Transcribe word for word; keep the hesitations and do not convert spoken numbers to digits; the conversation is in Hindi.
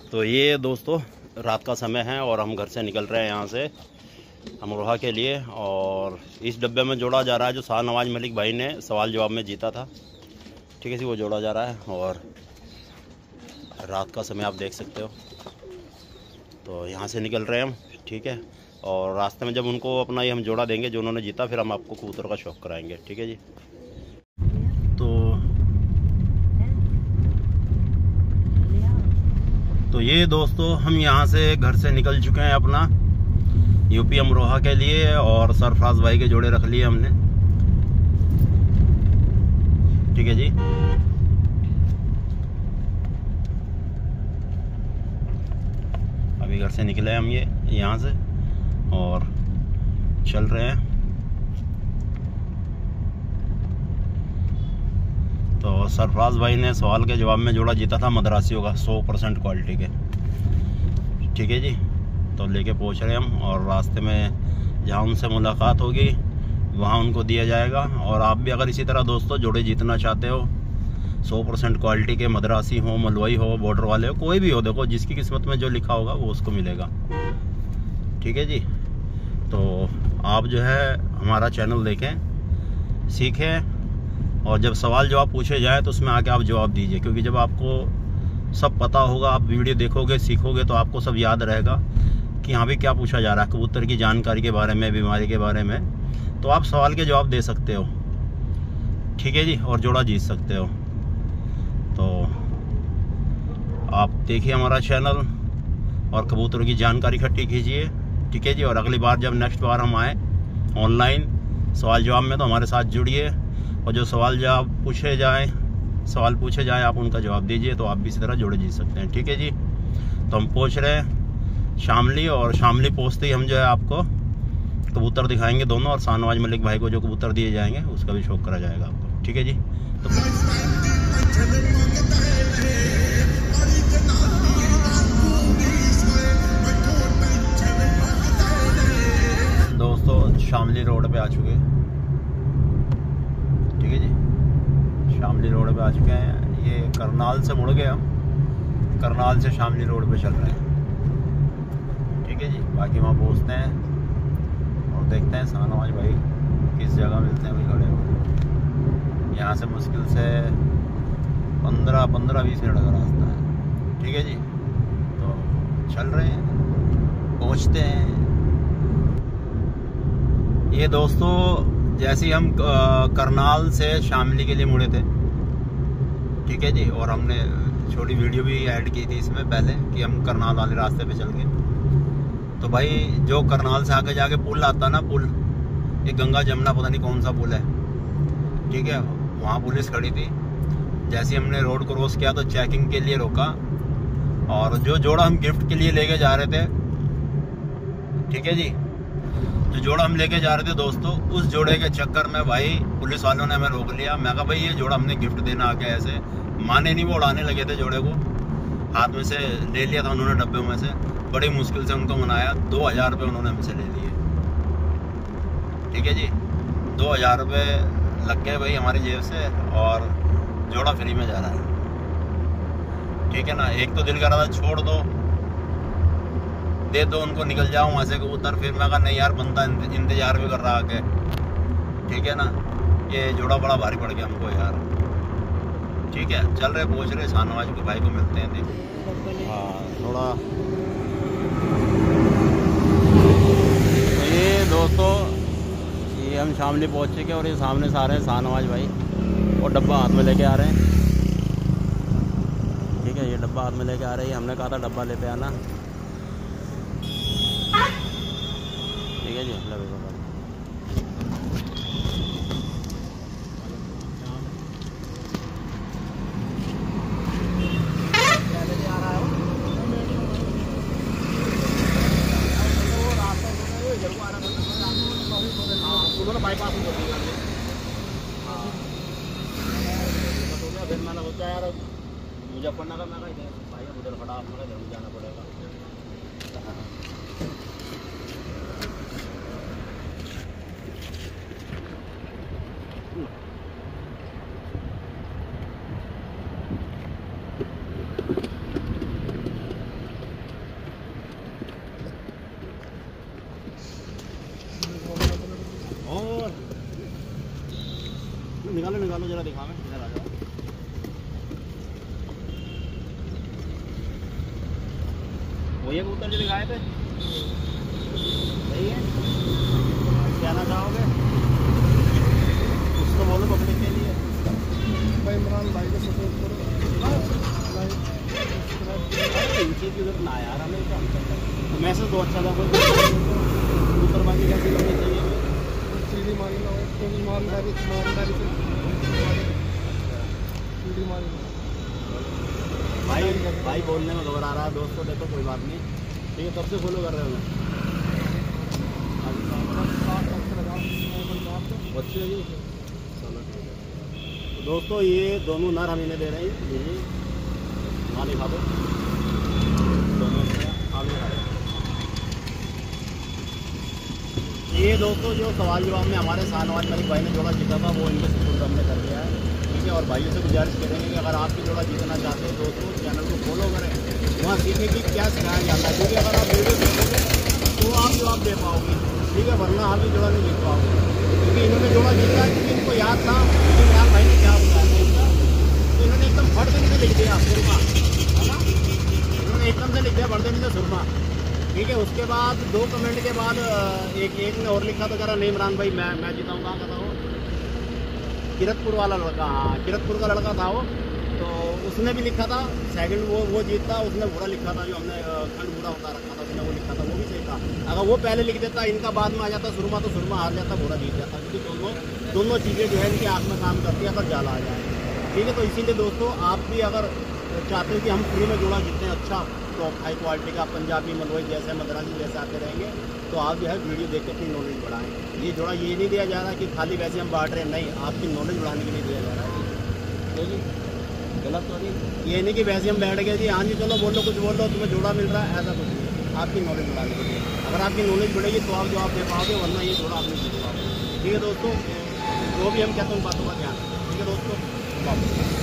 तो ये दोस्तों रात का समय है और हम घर से निकल रहे हैं यहाँ से अमरोहा के लिए। और इस डब्बे में जोड़ा जा रहा है जो शाहनवाज मलिक भाई ने सवाल जवाब में जीता था, ठीक है जी, वो जोड़ा जा रहा है। और रात का समय आप देख सकते हो। तो यहाँ से निकल रहे हैं हम, ठीक है। और रास्ते में जब उनको अपना ये हम जोड़ा देंगे जो उन्होंने जीता, फिर हम आपको कबूतर का शौक कराएंगे, ठीक है जी। तो तो ये दोस्तों हम यहाँ से घर से निकल चुके हैं अपना यूपी अमरोहा के लिए। और सरफराज भाई के जोड़े रख लिए हमने, ठीक है जी। अभी घर से निकले हम ये यहाँ से और चल रहे हैं। तो सरफराज भाई ने सवाल के जवाब में जोड़ा जीता था मद्रासियों का सौ परसेंट क्वालिटी के, ठीक है जी। तो लेके पहुंच रहे हम और रास्ते में जहां उनसे मुलाकात होगी वहां उनको दिया जाएगा। और आप भी अगर इसी तरह दोस्तों जोड़े जीतना चाहते हो, सौ परसेंट क्वालिटी के, मद्रासी हो, मलवई हो, बॉर्डर वाले हो, कोई भी हो, देखो जिसकी किस्मत में जो लिखा होगा वो उसको मिलेगा, ठीक है जी। तो आप जो है हमारा चैनल देखें, सीखें, और जब सवाल जवाब पूछे जाए तो उसमें आके आप जवाब दीजिए। क्योंकि जब आपको सब पता होगा, आप वीडियो देखोगे, सीखोगे, तो आपको सब याद रहेगा कि हाँ भी क्या पूछा जा रहा है, कबूतर की जानकारी के बारे में, बीमारी के बारे में। तो आप सवाल के जवाब दे सकते हो, ठीक है जी, और जोड़ा जीत सकते हो। तो आप देखिए हमारा चैनल और कबूतरों की जानकारी इकट्ठी कीजिए, ठीक है जी। और अगली बार जब नेक्स्ट बार हम आए ऑनलाइन सवाल जवाब में, तो हमारे साथ जुड़िए और जो सवाल जवाब पूछे जाए सवाल पूछे जाए आप उनका जवाब दीजिए, तो आप भी इसी तरह जोड़े जीत सकते हैं, ठीक है जी। तो हम पहुँच रहे हैं शामली, और शामली पहुँचते ही हम जो है आपको कबूतर दिखाएंगे दोनों, और शाहनवाज मलिक भाई को जो कबूतर दिए जाएंगे उसका भी शौक करा जाएगा आपको, ठीक है जी। तो दोस्तों शामली रोड पे आ चुके हैं, ठीक है जी। शामली रोड पे आ चुके हैं। ये करनाल से मुड़ गए हम, करनाल से शामली रोड पे चल रहे हैं, ठीक है जी। बाकी वहाँ पहुँचते हैं और देखते हैं शाहनवाज भाई किस जगह मिलते हैं, भाई खड़े हुए। यहाँ से मुश्किल से पंद्रह पंद्रह बीस मिनट का रास्ता है, ठीक है जी। तो चल रहे हैं, पहुँचते हैं। ये दोस्तों जैसे ही हम करनाल से शामली के लिए मुड़े थे, ठीक है जी, और हमने छोटी वीडियो भी ऐड की थी इसमें पहले कि हम करनाल वाले रास्ते पे चल गए। तो भाई जो करनाल से आगे जाके पुल आता ना, पुल, ये गंगा जमुना पता नहीं कौन सा पुल है, ठीक है, वहाँ पुलिस खड़ी थी। जैसे हमने रोड क्रॉस किया तो चेकिंग के लिए रोका, और जो जोड़ा हम गिफ्ट के लिए लेके जा रहे थे, ठीक है जी, जो जोड़ा हम लेके जा रहे थे दोस्तों, उस जोड़े के चक्कर में भाई पुलिस वालों ने हमें रोक लिया। मैं कहा भाई ये जोड़ा हमने गिफ्ट देना आ गया, ऐसे माने नहीं, वो उड़ाने लगे थे जोड़े को, हाथ में से ले लिया था उन्होंने डब्बे में से, बड़ी मुश्किल से उनको मनाया। दो हज़ार रुपये उन्होंने हमसे ले लिए, ठीक है जी। दो हज़ार रुपये लग गए भाई हमारी जेब से, और जोड़ा फ्री में जा रहा है, ठीक है ना। एक तो दिल कर रहा था छोड़ दो, दे दो उनको, निकल जाओ वहाँ से कबूतर। फिर मैं कहा नहीं यार, बंदा इंतजार भी कर रहा आके, ठीक है ना। ये जोड़ा बड़ा भारी पड़ गया हमको यार, ठीक है। चल रहे, पहुँच रहे, शाहनवाज के भाई को मिलते हैं। देखो हाँ थोड़ा ये दोस्तों, ये हम शामली पहुँच चुके और ये सामने से आ रहे हैं शाहनवाज भाई, और डब्बा हाथ में लेके आ रहे हैं, ठीक है। ये डब्बा हाथ में लेके आ रहे हैं, हमने कहा था डब्बा लेते आना, ठीक है जी। लगे बाईपास फिर मैंने सोचा यार मुजफ्फरनगर में भाई उधर खड़ा, अपना जरूर जाना पड़ेगा। चालू जरा दिखावे, इधर आ जाओ। वही कबूतर जो दिखाए थे, सही है। कहना चाहोगे उसको बोलो पब्लिक के लिए? भाई इमरान भाई को सपोर्ट करो। इन चीज़ की जरूरत ना यार, हमें तो मैसेज दो अच्छा था। कोई कबूतरबाजी कैसी लगनी चाहिए, सीढ़ी मारी ना हो तो ईमानदारी ईमानदारी से सीढ़ी मारी ना। भाई भाई बोलने में घबरा रहा है दोस्तों, देखो कोई बात नहीं, ठीक है। कब से फॉलो कर रहे हो? बच्चे जी, चलो ठीक है। तो दोस्तों ये दोनों नर हम इन्हें दे रहे हैं, ये वहाँ दिखा दो दोनों आगे। ये दोस्तों जो सवाल जवाब में हमारे शाहनवाज मलिक भाई ने जोड़ा जीता था, वो इनके सपोर्ट हमने कर दिया है, ठीक है। और भाइयों से गुजारिश करेंगे कि अगर आप भी जोड़ा जीतना चाहते हैं दोस्तों, चैनल को फॉलो करें, वहाँ सीखें कि क्या सिखाया जाता है, क्योंकि अगर आप वीडियो देखोगे तो आप जवाब दे पाओगे, ठीक है, वरना आप ये जोड़ा नहीं जीत पाओगे। क्योंकि इन्होंने जोड़ा जीता है क्योंकि इनको याद था कि इमरान भाई ने क्या बताया था, तो इन्होंने एकदम फट देने से लिख दिया सुरमा, है ना, इन्होंने एकदम से लिख दिया भर देने से सुरमा, ठीक है। उसके बाद दो कमेंट के बाद एक एक ने और लिखा था, कह रहा नहीं इमरान भाई मैं मैं जीता हूँ। कहाँ का था वो? किरतपुर वाला लड़का, हाँ किरतपुर का लड़का था वो, तो उसने भी लिखा था सेकंड वो वो जीता। उसने बुरा लिखा था, जो हमने खंड बुरा होता रखा था उसने वो लिखा था, वो भी सही था। अगर वो पहले लिख देता, इनका बाद में आ जाता सुरमा, तो सुरमा हार जाता, बुरा जीत जाता, क्योंकि दोनों दोनों चीज़ें जो है इनकी आँख में काम करती है, अगर जाला आ जाए, ठीक है। तो इसीलिए दोस्तों आप भी अगर चाहते हो कि हम फ्री में जोड़ा जीतते हैं अच्छा टॉप हाई क्वालिटी का पंजाबी मलवई जैसे मद्रासी जैसे आते रहेंगे, तो आप जो है वीडियो देख के अपनी नॉलेज बढ़ाएं। ये जोड़ा ये नहीं दिया जा रहा कि खाली वैसे हम बांट रहे हैं, नहीं, आपकी नॉलेज बढ़ाने के लिए दिया जा रहा है, ठीक है। गलत तो नहीं, ये नहीं कि वैसे हम बैठ गए जी हाँ जी चलो बोलो कुछ बोलो तुम्हें जोड़ा मिल रहा है, ऐसा कुछ नहीं। आपकी नॉलेज बढ़ाने के लिए, अगर आपकी नॉलेज बढ़ेगी तो आप जवाब दे पाओगे, वरना ये जोड़ा आप नहीं जीत पाओगे, ठीक है दोस्तों। जो भी हम कहते हैं उन बातों का ध्यान, ठीक है दोस्तों।